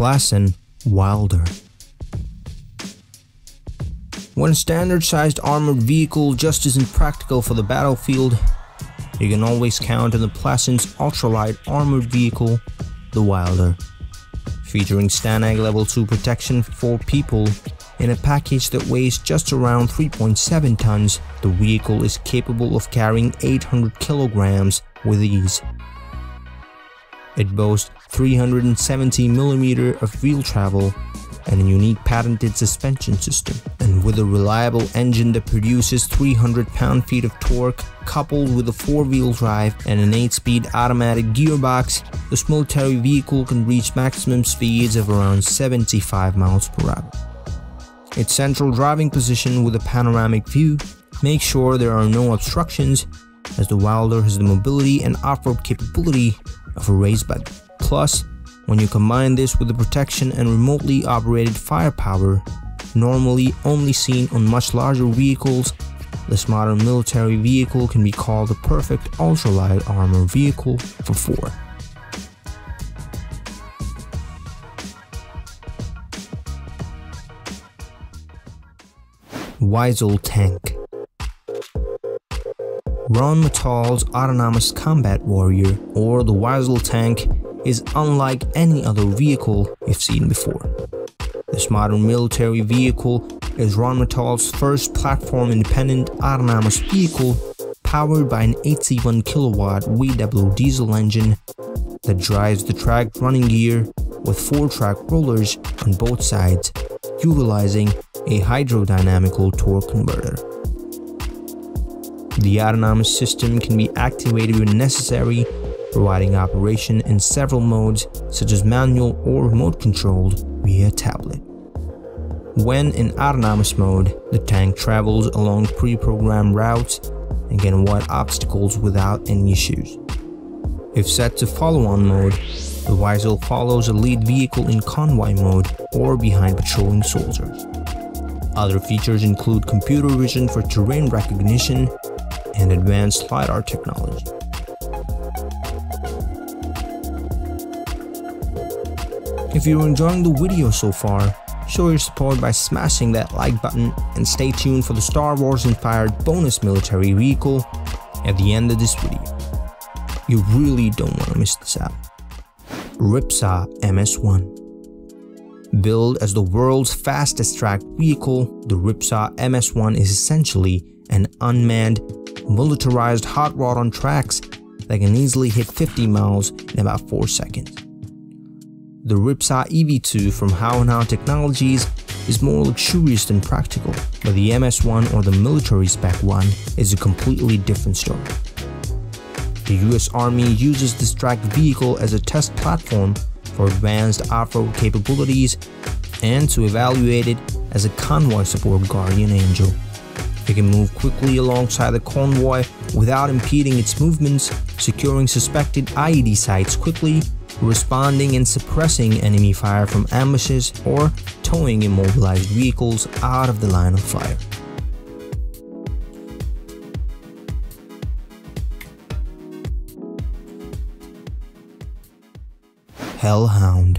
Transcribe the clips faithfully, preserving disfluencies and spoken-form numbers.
Plasan Wilder. When a standard-sized armored vehicle just isn't practical for the battlefield, you can always count on the Plasan's ultralight armored vehicle, the Wilder. Featuring Stanag Level two protection for four people in a package that weighs just around three point seven tons, the vehicle is capable of carrying eight hundred kilograms with ease. It boasts three hundred seventy millimeters of wheel travel and a unique patented suspension system, and with a reliable engine that produces three hundred pound-feet of torque coupled with a four-wheel drive and an eight-speed automatic gearbox, this military vehicle can reach maximum speeds of around seventy-five miles per hour. Its central driving position with a panoramic view makes sure there are no obstructions, as the Wilder has the mobility and off-road capability of a race buggy. Plus, when you combine this with the protection and remotely operated firepower normally only seen on much larger vehicles, this modern military vehicle can be called the perfect ultralight armor vehicle for four. Wiesel Tank. Rheinmetall's autonomous combat warrior, or the Wiesel Tank, is unlike any other vehicle you've seen before. This modern military vehicle is Rheinmetall's first platform-independent autonomous vehicle powered by an eighty-one kilowatt V W diesel engine that drives the tracked running gear with four track rollers on both sides, utilizing a hydrodynamical torque converter. The autonomous system can be activated when necessary, providing operation in several modes such as manual or remote controlled via tablet. When in autonomous mode, the tank travels along pre-programmed routes and can avoid obstacles without any issues. If set to follow-on mode, the Wiesel follows a lead vehicle in convoy mode or behind patrolling soldiers. Other features include computer vision for terrain recognition and advanced LiDAR technology. If you're enjoying the video so far, show your support by smashing that like button and stay tuned for the Star Wars inspired bonus military vehicle at the end of this video. You really don't want to miss this out. Ripsaw M S one. Billed as the world's fastest tracked vehicle, the Ripsaw M S one is essentially an unmanned, militarized hot rod on tracks that can easily hit fifty miles in about four seconds. The Ripsaw E V two from Hellhound Technologies is more luxurious than practical, but the M S one, or the military spec one, is a completely different story. The U S Army uses this tracked vehicle as a test platform for advanced off-road capabilities and to evaluate it as a convoy support guardian angel. It can move quickly alongside the convoy without impeding its movements, securing suspected I E D sites quickly, responding and suppressing enemy fire from ambushes, or towing immobilized vehicles out of the line of fire. Hellhound.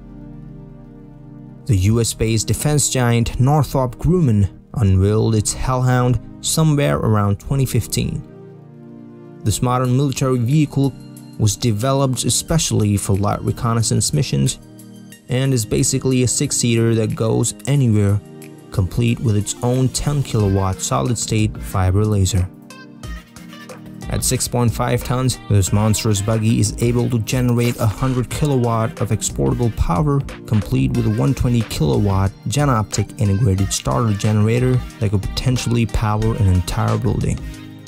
The U S-based defense giant Northrop Grumman unveiled its Hellhound somewhere around twenty fifteen. This modern military vehicle was developed especially for light reconnaissance missions and is basically a six-seater that goes anywhere, complete with its own ten kilowatt solid-state fiber laser. At six point five tons, this monstrous buggy is able to generate one hundred kilowatt of exportable power, complete with a one hundred twenty kilowatt Genoptic integrated starter generator that could potentially power an entire building.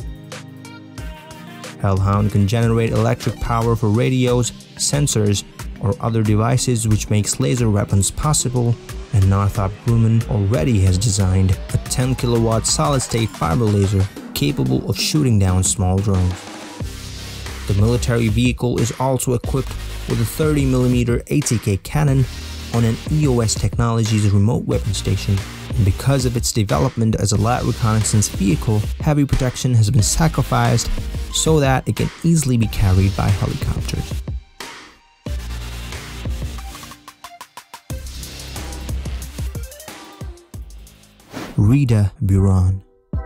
Hellhound can generate electric power for radios, sensors, or other devices, which makes laser weapons possible, and Northrop Grumman already has designed a ten kilowatt solid-state fiber laser capable of shooting down small drones. The military vehicle is also equipped with a thirty millimeter A T K cannon on an E O S Technologies remote weapon station, and because of its development as a light reconnaissance vehicle, heavy protection has been sacrificed so that it can easily be carried by helicopters. RIDA BURAN.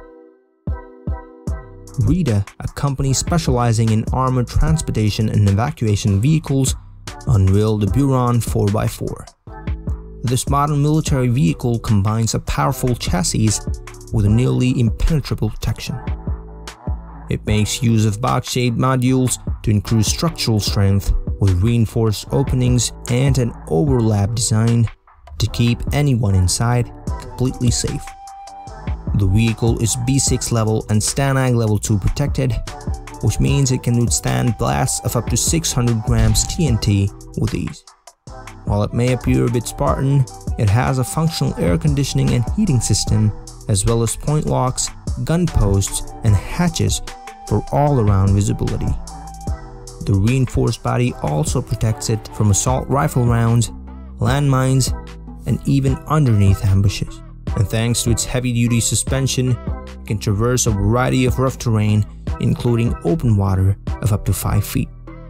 RIDA, a company specializing in armored transportation and evacuation vehicles, unveiled the BURAN four by four. This modern military vehicle combines a powerful chassis with a nearly impenetrable protection. It makes use of box-shaped modules to increase structural strength with reinforced openings and an overlap design to keep anyone inside completely safe. The vehicle is B six level and Stanag Level two protected, which means it can withstand blasts of up to six hundred grams T N T with ease. While it may appear a bit Spartan, it has a functional air conditioning and heating system, as well as point locks, gun posts, and hatches for all-around visibility. The reinforced body also protects it from assault rifle rounds, landmines, and even underneath ambushes. And thanks to its heavy-duty suspension, it can traverse a variety of rough terrain, including open water of up to five feet.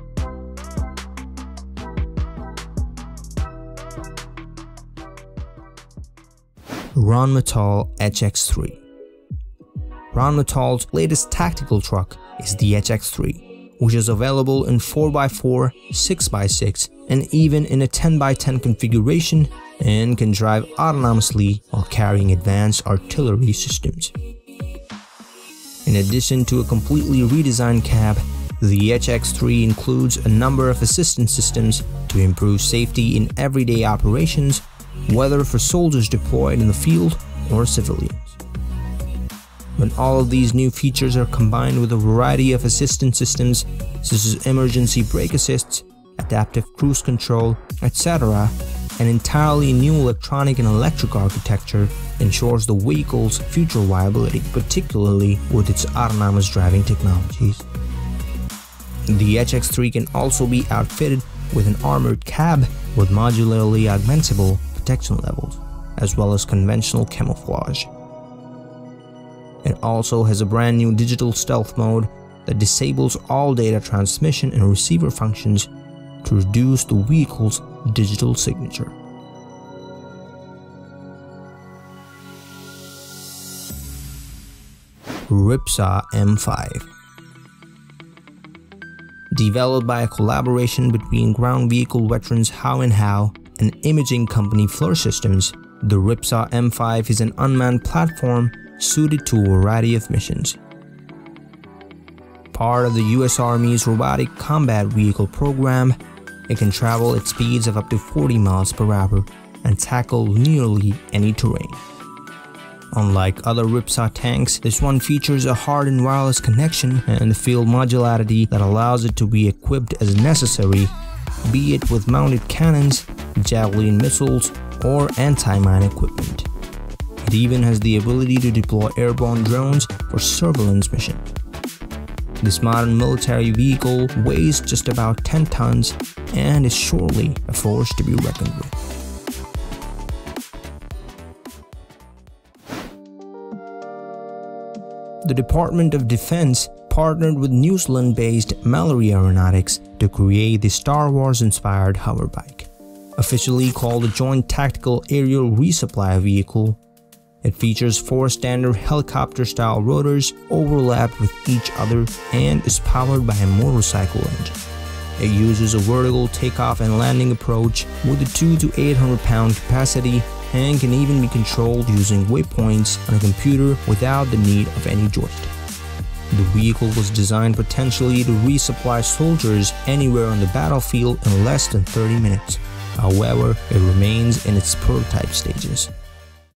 Rheinmetall H X three. Rheinmetall's latest tactical truck is the H X three, which is available in four by four, six by six, and even in a ten by ten configuration, and can drive autonomously while carrying advanced artillery systems. In addition to a completely redesigned cab, the H X three includes a number of assistance systems to improve safety in everyday operations, whether for soldiers deployed in the field or civilians. When all of these new features are combined with a variety of assistance systems such as emergency brake assists, adaptive cruise control, et cetera, an entirely new electronic and electric architecture ensures the vehicle's future viability, particularly with its autonomous driving technologies. The H X three can also be outfitted with an armored cab with modularly augmentable protection levels, as well as conventional camouflage. It also has a brand new digital stealth mode that disables all data transmission and receiver functions to reduce the vehicle's digital signature. Ripsaw M five. Developed by a collaboration between ground vehicle veterans How and How and imaging company Fleur Systems, the Ripsaw M five is an unmanned platform suited to a variety of missions. Part of the U S Army's Robotic Combat Vehicle program, it can travel at speeds of up to forty miles per hour and tackle nearly any terrain. Unlike other Ripsaw tanks, this one features a hard and wireless connection and field modularity that allows it to be equipped as necessary, be it with mounted cannons, javelin missiles, or anti-mine equipment. It even has the ability to deploy airborne drones for surveillance missions. This modern military vehicle weighs just about ten tons and is surely a force to be reckoned with. The Department of Defense partnered with New Zealand-based Mallory Aeronautics to create the Star Wars-inspired hoverbike. Officially called the Joint Tactical Aerial Resupply Vehicle, it features four standard helicopter-style rotors overlapped with each other and is powered by a motorcycle engine. It uses a vertical takeoff and landing approach with a two to eight hundred pound capacity and can even be controlled using waypoints on a computer without the need of any joystick. The vehicle was designed potentially to resupply soldiers anywhere on the battlefield in less than thirty minutes. However, it remains in its prototype stages.